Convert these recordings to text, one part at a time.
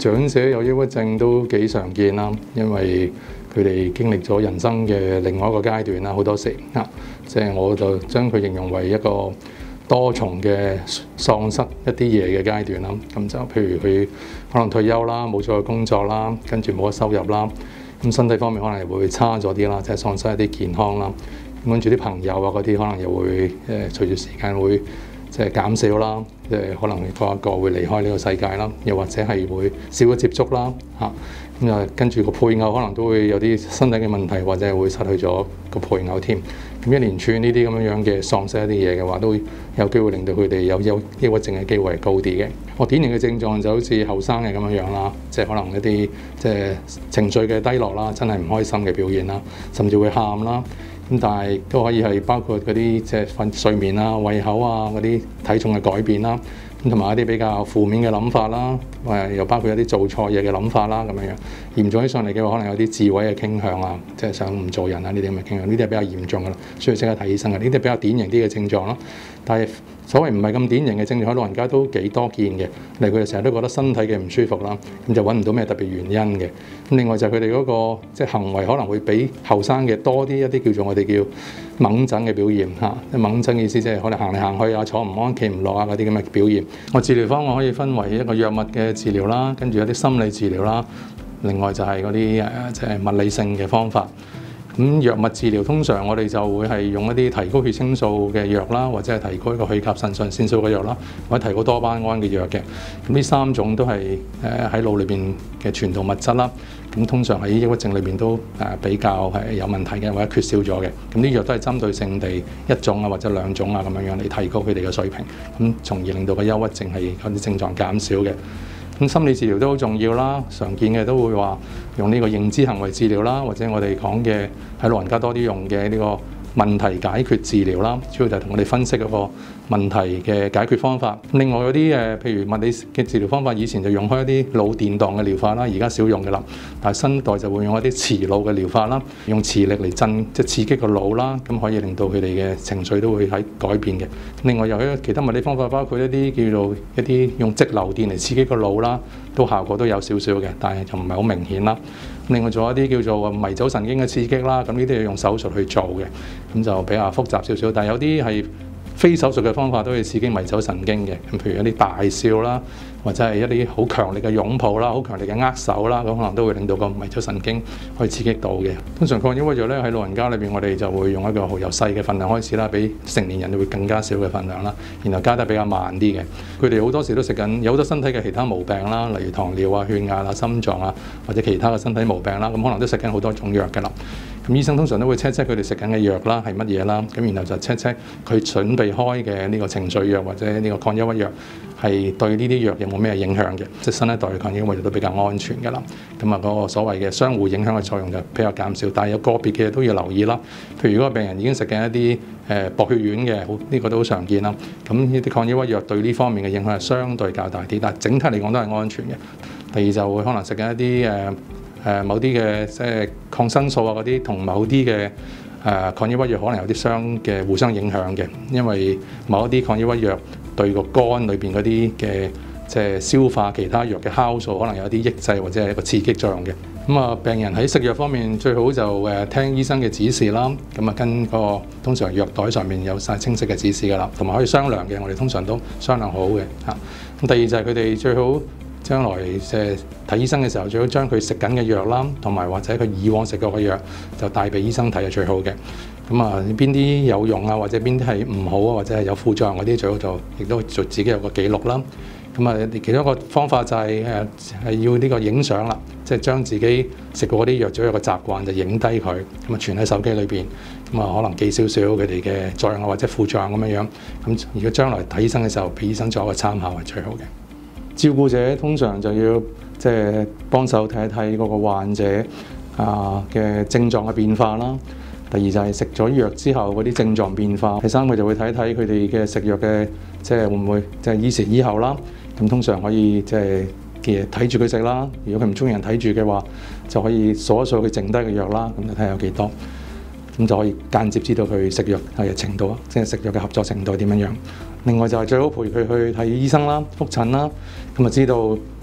長者有抑鬱症都幾常見啦，因為佢哋經歷咗人生嘅另外一個階段啦，好多時即係我就將佢形容為一個多重嘅喪失一啲嘢嘅階段啦。咁就譬如佢可能退休啦，冇咗工作啦，跟住冇咗收入啦，咁身體方面可能會差咗啲啦，即係喪失一啲健康啦。跟住啲朋友啊嗰啲可能又會隨住時間會即係減少啦，即係可能個一個會離開呢個世界啦，又或者係會少咗接觸啦咁啊，跟住個配偶可能都會有啲身體嘅問題，或者係會失去咗個配偶添。咁一連串呢啲咁樣嘅喪失一啲嘢嘅話，都有機會令到佢哋有抑鬱症嘅機會係高啲嘅。我典型嘅症狀就好似後生嘅咁樣啦，即係可能一啲即係情緒嘅低落啦，真係唔開心嘅表現啦，甚至會喊啦。咁但係都可以係包括嗰啲即係睡眠啊、胃口啊嗰啲體重嘅改變啦，咁同埋一啲比較負面嘅諗法啦，又包括一啲做錯嘢嘅諗法啦咁樣樣。嚴重起上嚟嘅話，可能有啲自毀嘅傾向啊，即係想唔做人啊呢啲咁嘅傾向，呢啲係比較嚴重㗎啦，需要即刻睇醫生嘅。呢啲係比較典型啲嘅症狀啦。但係所謂唔係咁典型嘅症狀喺老人家都幾多見嘅，例如佢哋成日都覺得身體嘅唔舒服啦，咁就揾唔到咩特別原因嘅。咁另外就係佢哋嗰個即係行為可能會比後生嘅多啲一啲叫做我哋叫猛疹嘅表現嚇。猛疹嘅意思即係可能行嚟行去啊、坐唔安、企唔落啊嗰啲咁嘅表現。我治療方案可以分為一個藥物嘅治療啦，跟住有啲心理治療啦，另外就係嗰啲即係物理性嘅方法。咁藥物治療通常我哋就會係用一啲提高血清素嘅藥啦，或者係提高一個去甲腎上腺素嘅藥啦，或者提高多巴胺嘅藥嘅。咁呢三種都係喺腦裏邊嘅傳導物質啦。咁通常喺抑鬱症裏邊都比較係有問題嘅，或者缺少咗嘅。咁啲藥都係針對性地一種啊或者兩種啊咁樣樣嚟提高佢哋嘅水平，咁從而令到個憂鬱症係嗰啲症狀減少嘅。咁心理治療都好重要啦，常見嘅都會話用呢個認知行為治療啦，或者我哋講嘅喺老人家多啲用嘅呢個問題解決治療啦，主要就係同我哋分析嗰個問題嘅解決方法。另外嗰啲譬如物理嘅治療方法，以前就用開一啲腦電盪嘅療法啦，而家少用嘅啦。但係新代就會用一啲磁腦嘅療法啦，用磁力嚟即係刺激個腦啦，咁可以令到佢哋嘅情緒都會喺改變嘅。另外又有其他物理方法，包括一啲叫做一啲用直流電嚟刺激個腦啦，都效果都有少少嘅，但係就唔係好明顯啦。另外仲有一啲叫做迷走神經嘅刺激啦，咁呢啲要用手術去做嘅，咁就比較複雜少少。但係有啲係非手術嘅方法都可以刺激迷走神經嘅，咁譬如一啲大笑啦，或者係一啲好強力嘅擁抱啦、好強力嘅握手啦，咁可能都會令到個迷走神經可以刺激到嘅。通常抗抑鬱藥咧喺老人家裏邊，我哋就會用一個由細嘅份量開始啦，比成年人會更加少嘅份量啦，然後加得比較慢啲嘅。佢哋好多時都食緊有好多身體嘅其他毛病啦，例如糖尿啊、血壓啊、心臟啊，或者其他嘅身體毛病啦，咁可能都食緊好多種藥㗎啦。咁醫生通常都會 check 佢哋食緊嘅藥啦係乜嘢啦，咁然後就 check 佢準備開嘅呢個情緒藥或者呢個抗抑鬱藥係對呢啲藥有冇咩影響嘅，即係新一代嘅抗抑鬱藥都比較安全㗎啦。咁啊嗰個所謂嘅相互影響嘅作用就比較減少，但係有個別嘅都要留意啦。譬如如果個病人已經食緊一啲薄血丸嘅，呢個都好常見啦。咁呢啲抗抑鬱藥對呢方面嘅影響係相對較大啲，但係整體嚟講都係安全嘅。第二就會可能食緊一啲某啲嘅即係抗生素啊嗰啲，同某啲嘅抗抑鬱藥可能有啲互相影響嘅，因為某一啲抗抑鬱藥對個肝裏邊嗰啲嘅即係消化其他藥嘅酵素可能有一啲抑制或者係一個刺激作用嘅。咁啊，病人喺食藥方面最好就聽醫生嘅指示啦，咁啊跟個通常藥袋上面有晒清晰嘅指示㗎啦，同埋可以商量嘅，我哋通常都商量好嘅嚇。咁第二就係佢哋最好將來睇醫生嘅時候，最好將佢食緊嘅藥啦，同埋或者佢以往食過嘅藥就帶俾醫生睇係最好嘅。咁啊，邊啲有用啊，或者邊啲係唔好啊，或者係有副作用嗰啲，最好就亦都做自己有個記錄啦。咁啊，其中一個方法就係要呢個影相啦，即係將自己食過嗰啲藥，最有個習慣就影低佢，咁啊存喺手機裏邊，咁啊可能記少少佢哋嘅作用啊或者副作用咁樣樣。咁如果將來睇醫生嘅時候，俾醫生做一個參考係最好嘅。照顧者通常就要即係幫手睇一睇嗰個患者嘅症狀嘅變化啦。第二就係食咗藥之後嗰啲症狀變化。第三個就會睇一睇佢哋嘅食藥嘅即係會唔會即係依時依候啦。咁通常可以即係睇住佢食啦。如果佢唔中意人睇住嘅話，就可以數一數佢剩低嘅藥啦。咁就睇下有幾多，咁就可以間接知道佢食藥嘅程度，即係食藥嘅合作程度點樣樣。另外就係最好陪佢去睇醫生啦、覆診啦，咁就知道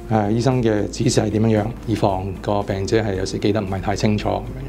醫生嘅指示係點樣，以防個病者係有時記得唔係太清楚咁樣。